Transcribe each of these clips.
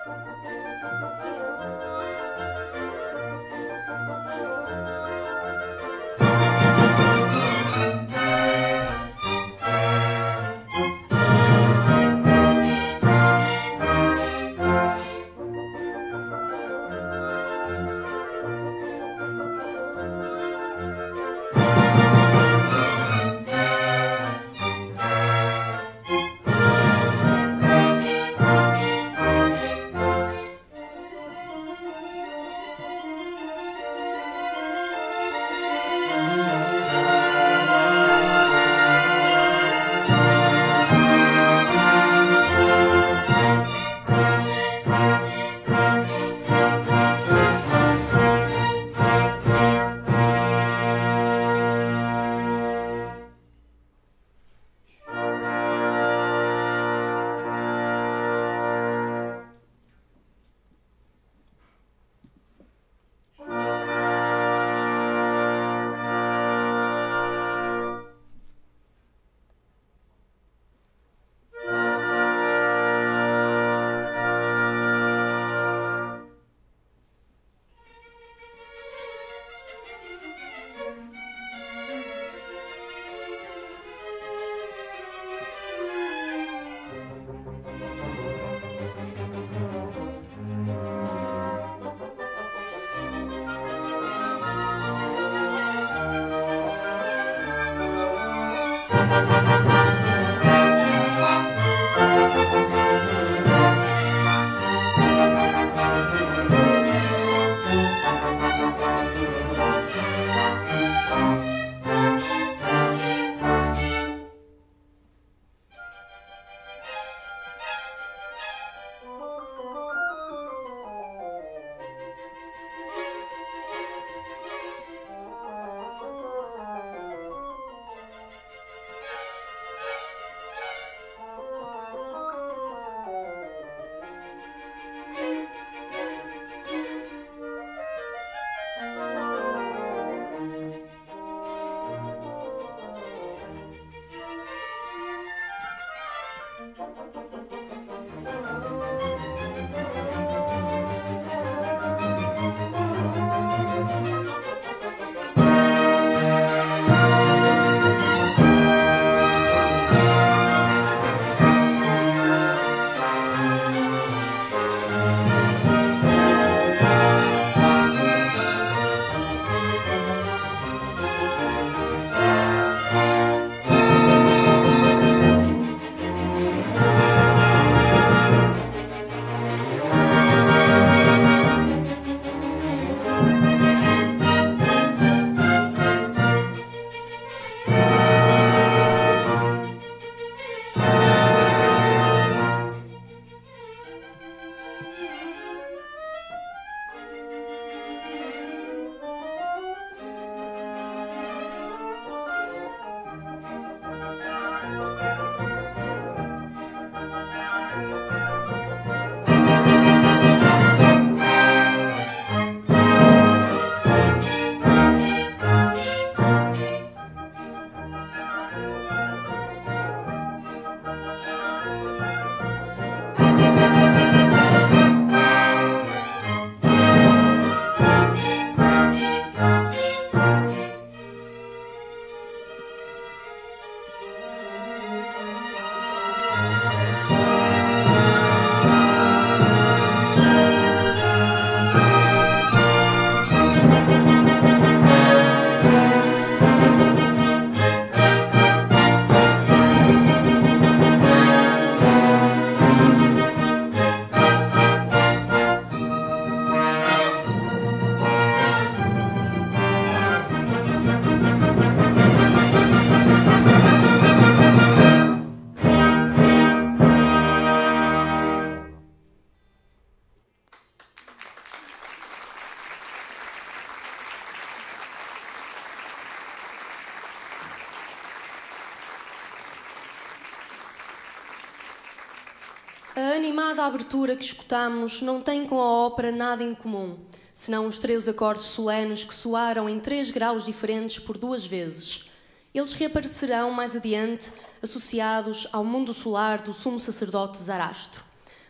A animada abertura que escutamos não tem com a ópera nada em comum, senão os 3 acordes solenes que soaram em 3 graus diferentes por 2 vezes. Eles reaparecerão mais adiante, associados ao mundo solar do sumo sacerdote Zarastro.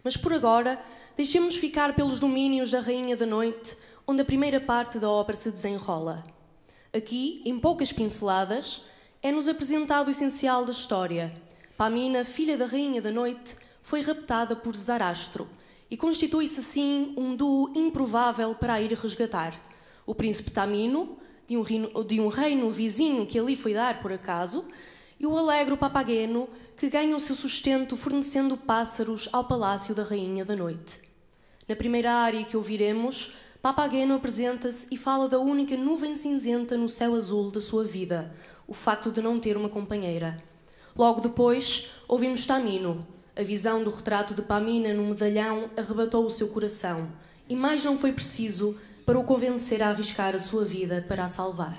Mas por agora, deixemos ficar pelos domínios da Rainha da Noite, onde a primeira parte da ópera se desenrola. Aqui, em poucas pinceladas, é-nos apresentado o essencial da história. Pamina, filha da Rainha da Noite, foi raptada por Zarastro e constitui-se assim um duo improvável para a ir resgatar. O príncipe Tamino, de um reino vizinho que ali foi dar por acaso, e o alegre Papageno, que ganha o seu sustento fornecendo pássaros ao palácio da Rainha da Noite. Na primeira área que ouviremos, Papageno apresenta-se e fala da única nuvem cinzenta no céu azul da sua vida, o facto de não ter uma companheira. Logo depois, ouvimos Tamino. A visão do retrato de Pamina no medalhão arrebatou o seu coração, e mais não foi preciso para o convencer a arriscar a sua vida para a salvar.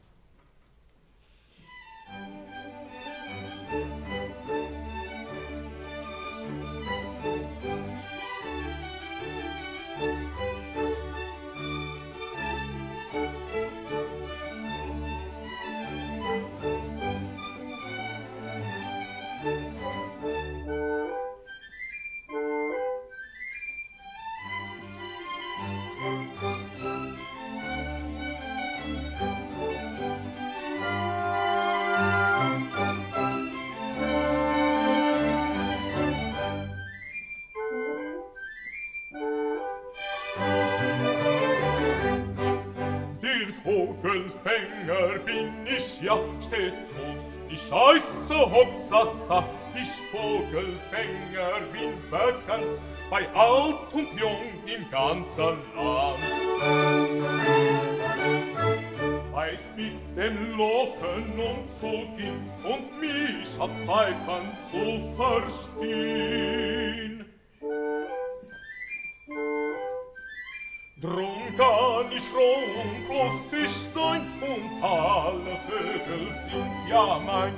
Vogelfänger bin ich ja, stets muss die Scheiße hopsasa. Ich Vogelfänger bin bekannt, bei alt und jung im ganzen Land. Weiß mit dem Locken und Zugin und mich hat Pfeifen zu verstehen. Drum kann ich froh und lustig sein, und alle Vögel sind ja mein.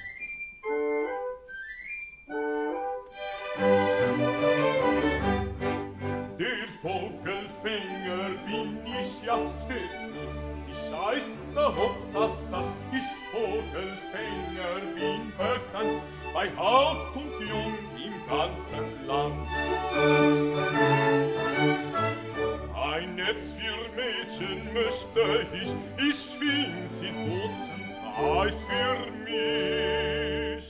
Der Vogelfänger bin ich ja, stets lustig, Scheiße, hopsasa. Ich Vogelfänger bin bekannt, bei alt und jung im ganzen Land. Ein Netz für Mädchen möchte ich fing sie Dutzend Eis für mich.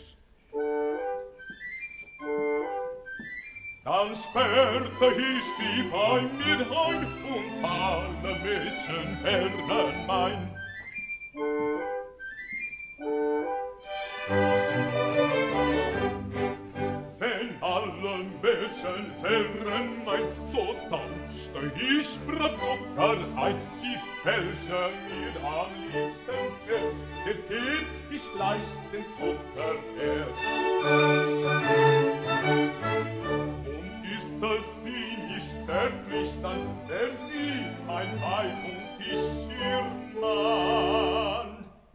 Dann sperrte ich sie bei mir ein, und alle Mädchen werden mein. Wenn alle Mädchen wären mein, so tauschte ich Bratzucker ein, die welche mir am liebsten fährt, der geb ich gleich den Zucker her. Und ist es sie nicht zärtlich dann, der sie mein Weib und ich ihr Mann.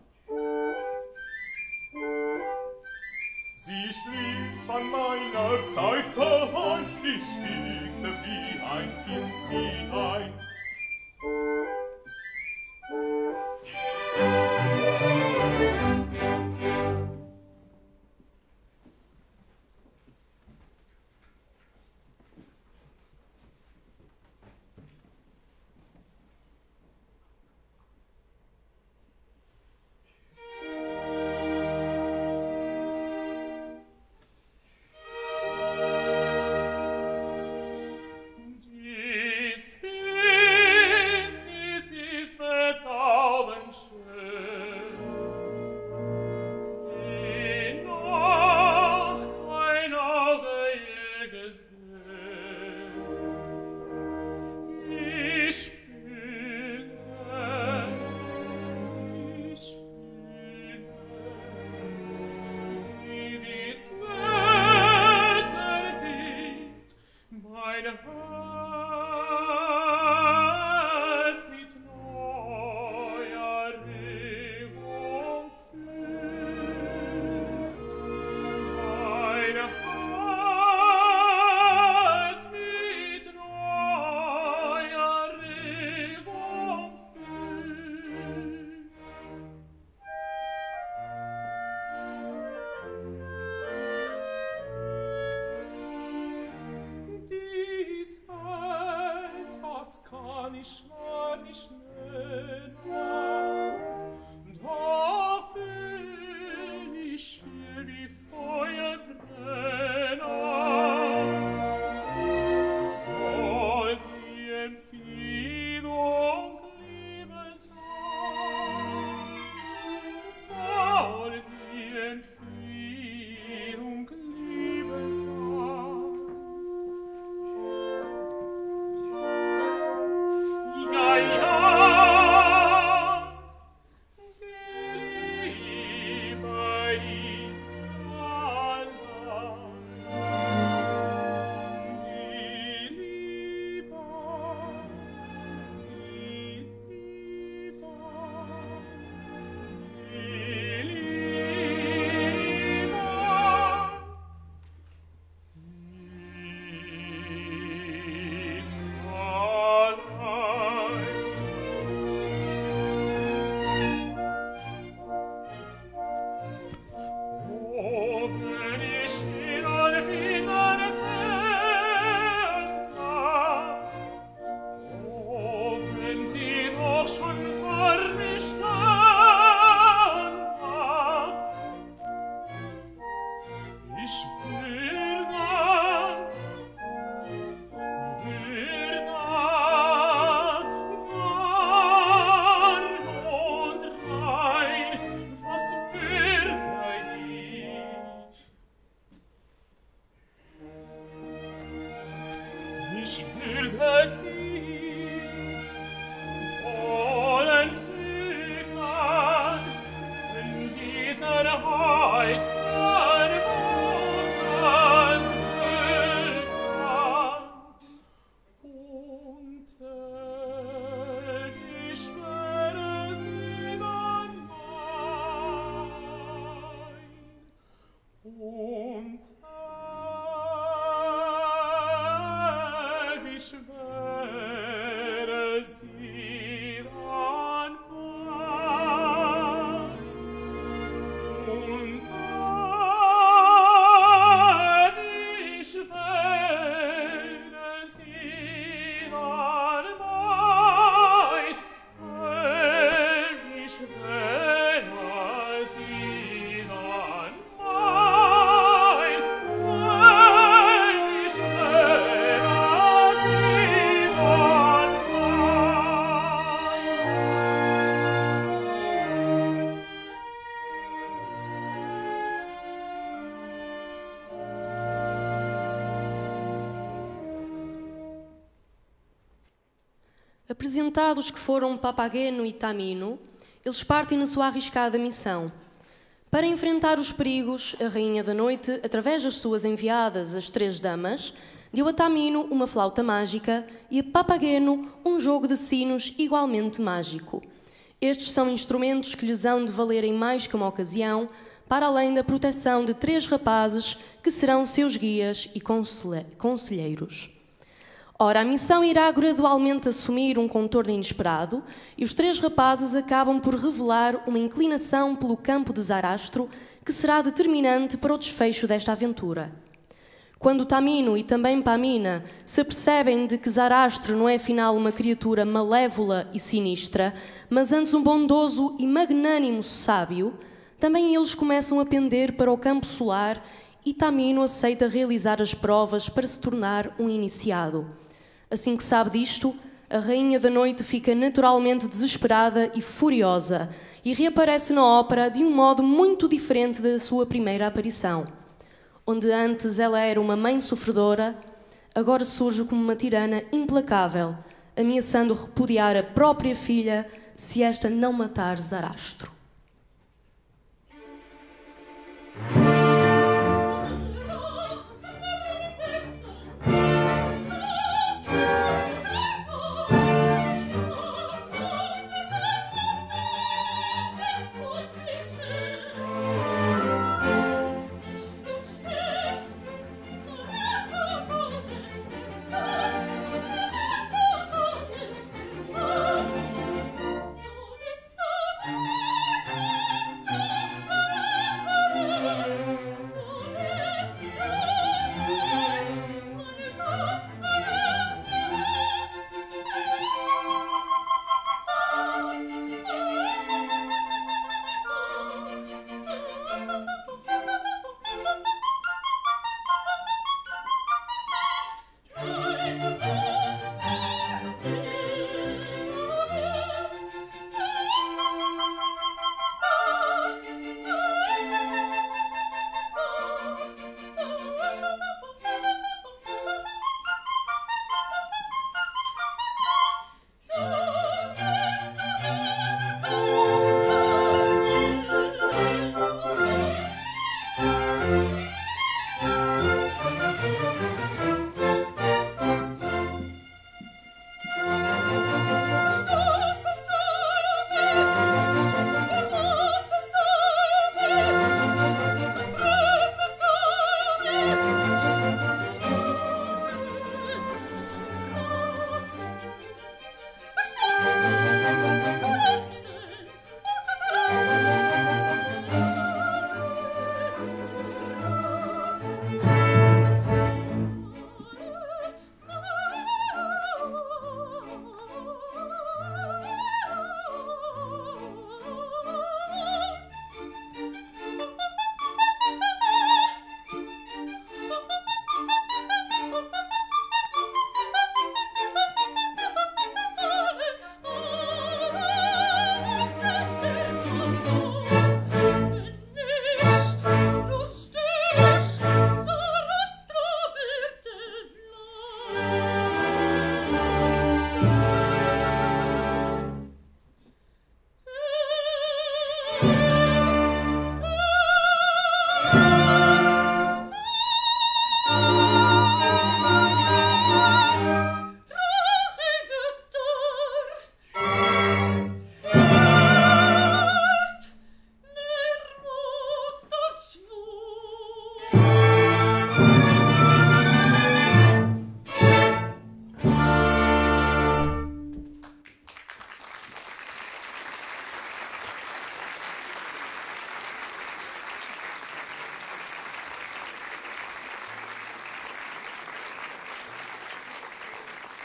Sie schlief an meiner Seite ein, ich wiegte wie ein Kind sie ein. ich würde sie wollen zögern in dieser heißen Apresentados que foram Papageno e Tamino, eles partem na sua arriscada missão. Para enfrentar os perigos, a Rainha da Noite, através das suas enviadas, as três damas, deu a Tamino uma flauta mágica e a Papageno um jogo de sinos igualmente mágico. Estes são instrumentos que lhes hão de valer em mais que uma ocasião, para além da proteção de três rapazes que serão seus guias e conselheiros. Ora, a missão irá gradualmente assumir um contorno inesperado e os três rapazes acabam por revelar uma inclinação pelo campo de Zarastro que será determinante para o desfecho desta aventura. Quando Tamino e também Pamina se apercebem de que Zarastro não é afinal uma criatura malévola e sinistra, mas antes um bondoso e magnânimo sábio, também eles começam a pender para o campo solar e Tamino aceita realizar as provas para se tornar um iniciado. Assim que sabe disto, a Rainha da Noite fica naturalmente desesperada e furiosa e reaparece na ópera de um modo muito diferente da sua primeira aparição. Onde antes ela era uma mãe sofredora, agora surge como uma tirana implacável, ameaçando repudiar a própria filha se esta não matar Zarastro.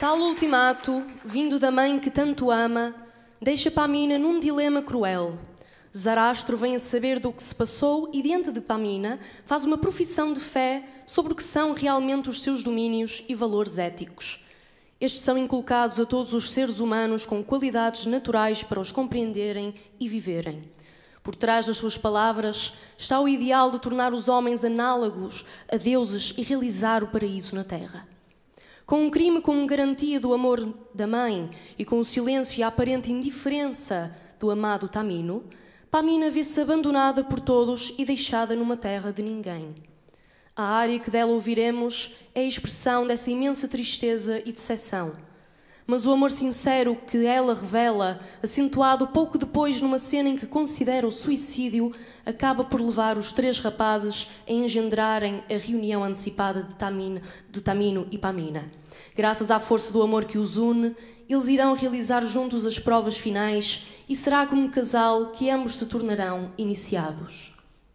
Tal ultimato, vindo da mãe que tanto ama, deixa Pamina num dilema cruel. Zarastro vem a saber do que se passou e, diante de Pamina, faz uma profissão de fé sobre o que são realmente os seus domínios e valores éticos. Estes são inculcados a todos os seres humanos com qualidades naturais para os compreenderem e viverem. Por trás das suas palavras está o ideal de tornar os homens análogos a deuses e realizar o paraíso na terra. Com um crime como garantia do amor da mãe e com o silêncio e a aparente indiferença do amado Tamino, Pamina vê-se abandonada por todos e deixada numa terra de ninguém. A área que dela ouviremos é a expressão dessa imensa tristeza e decepção. Mas o amor sincero que ela revela, acentuado pouco depois numa cena em que considera o suicídio, acaba por levar os três rapazes a engendrarem a reunião antecipada de Tamino e Pamina. Graças à força do amor que os une, eles irão realizar juntos as provas finais e será como casal que ambos se tornarão iniciados.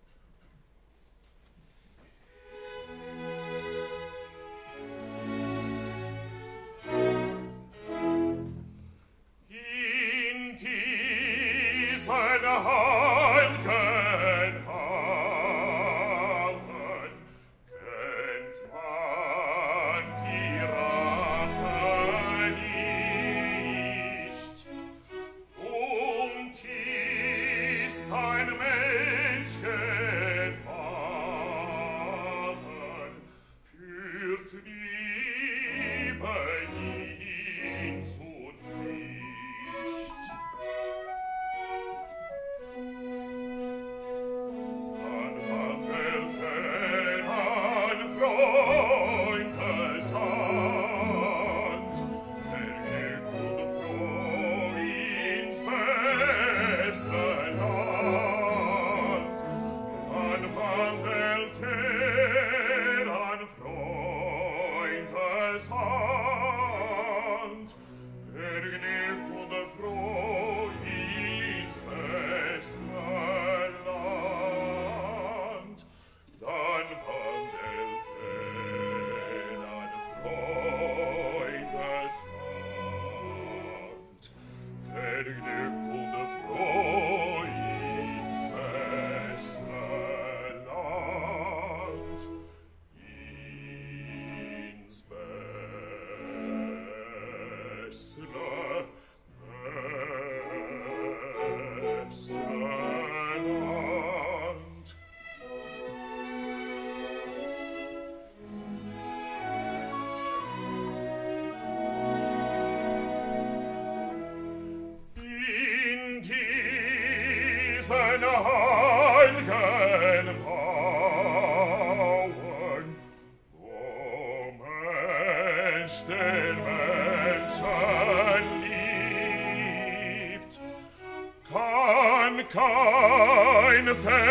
Kein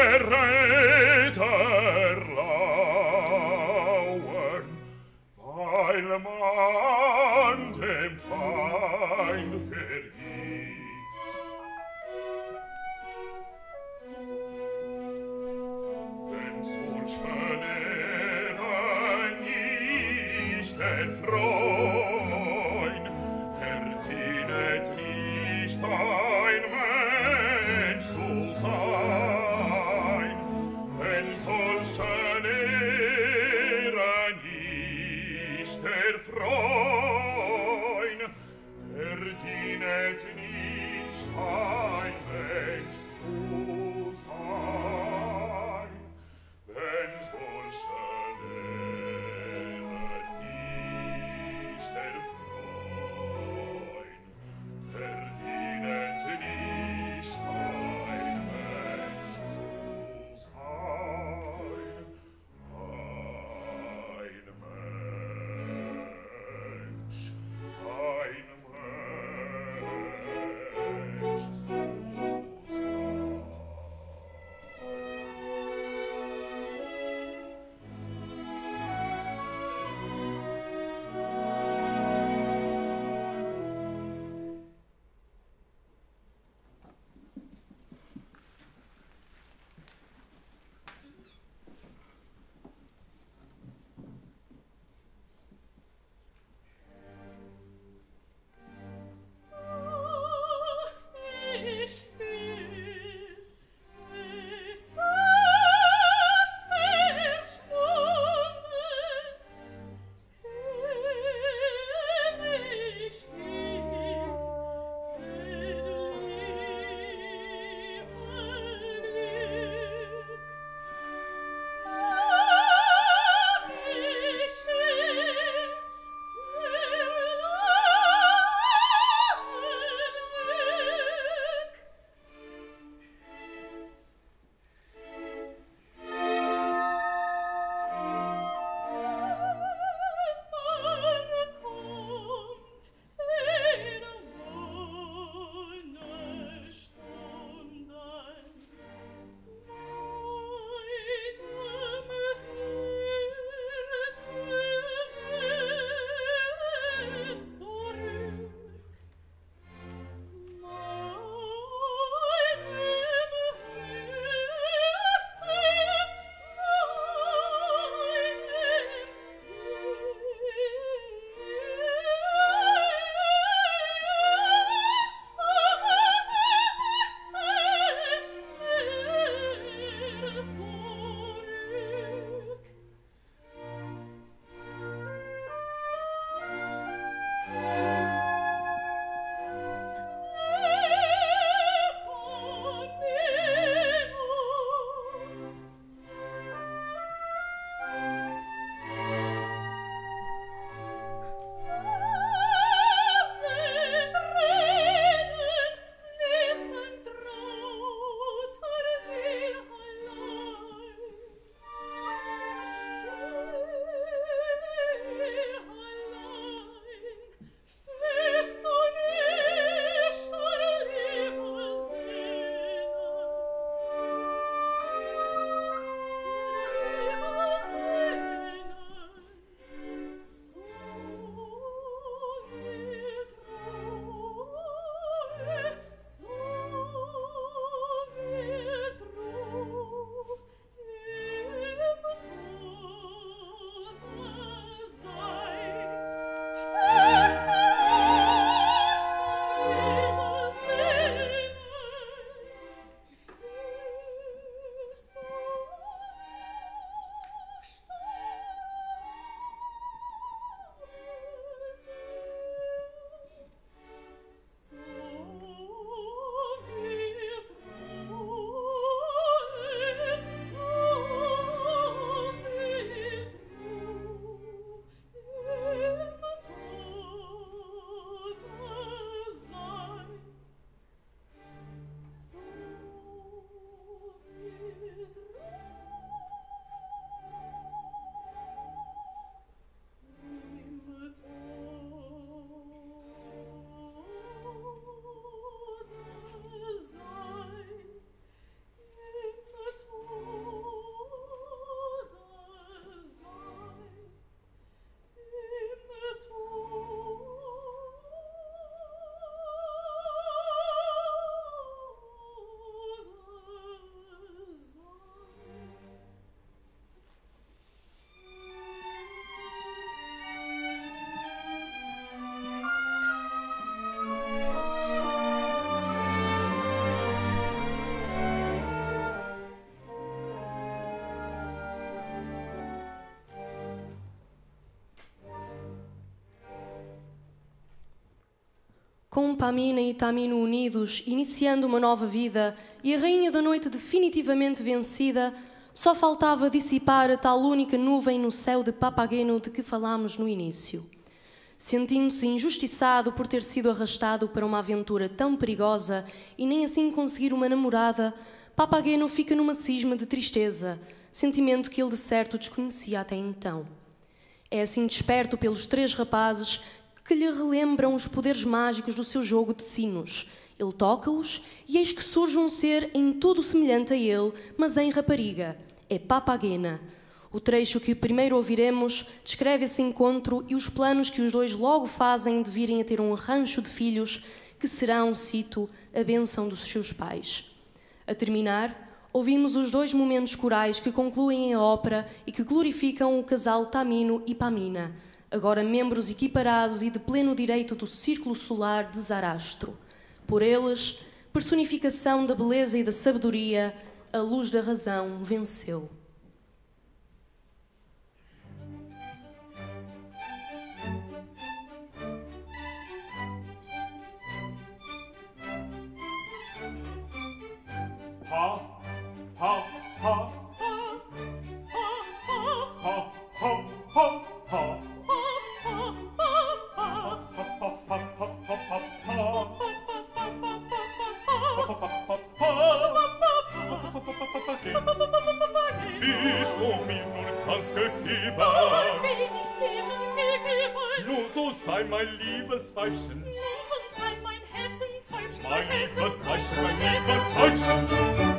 Verräter lauern, weil man dem Feind vergibt. Wenn's wohl schöner nicht erfreun, verdienet nicht ein Mensch zu sein, wenn solchen Ehre nicht erfreun, verdienet nicht ein Mensch zu sein, wenn solchen Ehre nicht erfreun, verdienet nicht ein Mensch zu sein, ein Mensch zu sein. Com Pamina e Tamino unidos, iniciando uma nova vida, e a Rainha da Noite definitivamente vencida, só faltava dissipar a tal única nuvem no céu de Papageno de que falámos no início. Sentindo-se injustiçado por ter sido arrastado para uma aventura tão perigosa e nem assim conseguir uma namorada, Papageno fica numa cisma de tristeza, sentimento que ele de certo desconhecia até então. É assim desperto pelos 3 rapazes que lhe relembram os poderes mágicos do seu jogo de sinos. Ele toca-os e eis que surge um ser em tudo semelhante a ele, mas em rapariga. É Papagena. O trecho que primeiro ouviremos descreve esse encontro e os planos que os dois logo fazem de virem a ter um rancho de filhos que serão, cito, a bênção dos seus pais. A terminar, ouvimos os 2 momentos corais que concluem a ópera e que glorificam o casal Tamino e Pamina, agora membros equiparados e de pleno direito do círculo solar de Zarastro. Por eles, personificação da beleza e da sabedoria, a luz da razão venceu. Ha, ha, ha. Ha, ha, ha, ha. Bis du mir nur kannst gegeben, nur so sei mein liebes Weibchen, mein liebes Weibchen, mein liebes Weibchen.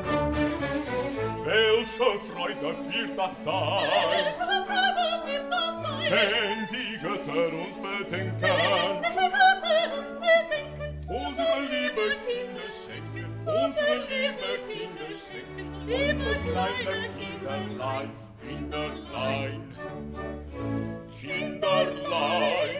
Welche Freude wird das sein, wenn die Götter uns bedenken, unsere liebe Kinder schenken, unsere liebe Kinder schenken, unsere kleine Kinderlein, Kinderlein, Kinderlein,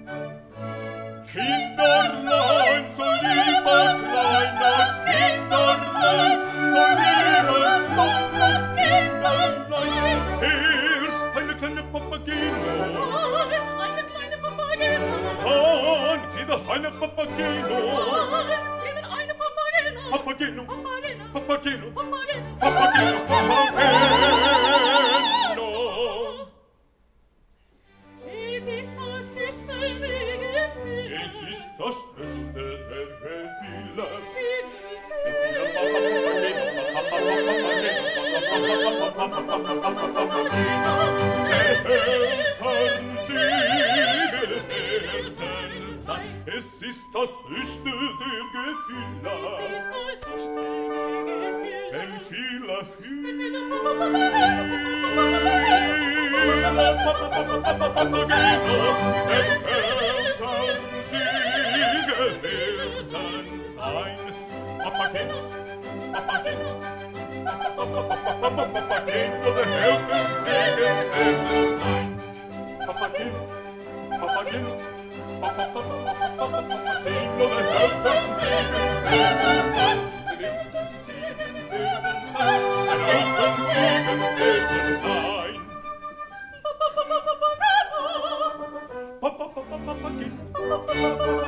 Kinderlein, so lieber kleiner Kinderlein, so lieber kleiner Kinderlein. Erst eine kleine Papageno, dann wieder eine Papageno, Papageno, Papageno, Papageno, Papageno. Es ist das höchste der Gefühle. Es ist das höchste der Gefühle. Es ist das höchste der Gefühle. Denn viele Papageno, der Helden Segen werden sein. Papageno, Papageno, Papageno, der Helden Segen werden sein. Der Helden Segen werden sein. Der Helden Segen werden sein. Papageno, Papageno,